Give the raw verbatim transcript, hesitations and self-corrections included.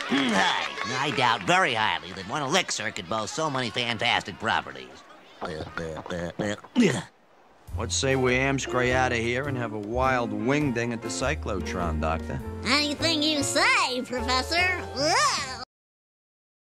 I doubt very highly that one elixir could boast so many fantastic properties. What say we amscray out of here and have a wild wingding at the cyclotron, Doctor? Anything you say, Professor. Ugh.